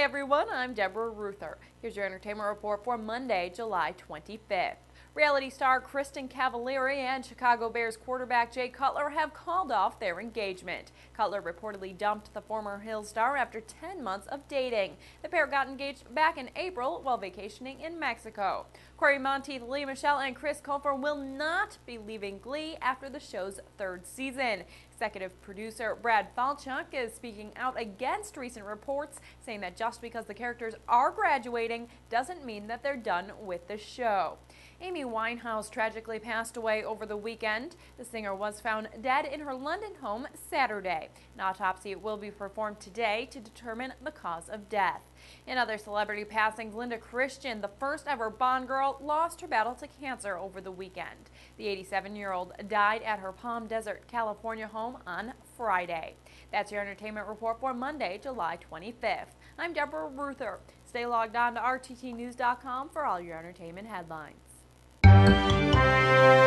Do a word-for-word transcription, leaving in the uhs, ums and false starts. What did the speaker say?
everyone, I'm Deborah Ruther. Here's your entertainment report for Monday, July twenty-fifth. Reality star Kristin Cavallari and Chicago Bears quarterback Jay Cutler have called off their engagement. Cutler reportedly dumped the former Hill star after ten months of dating. The pair got engaged back in April while vacationing in Mexico. Cory Monteith, Lea Michele, and Chris Colfer will not be leaving Glee after the show's third season. Executive producer Brad Falchuk is speaking out against recent reports, saying that just because the characters are graduating doesn't mean that they're done with the show. Amy Winehouse tragically passed away over the weekend. The singer was found dead in her London home Saturday. An autopsy will be performed today to determine the cause of death. In other celebrity passings, Linda Christian, the first ever Bond girl, lost her battle to cancer over the weekend. The eighty-seven-year-old died at her Palm Desert, California home on Friday. That's your entertainment report for Monday, July twenty-fifth. I'm Deborah Ruther. Stay logged on to R T T news dot com for all your entertainment headlines.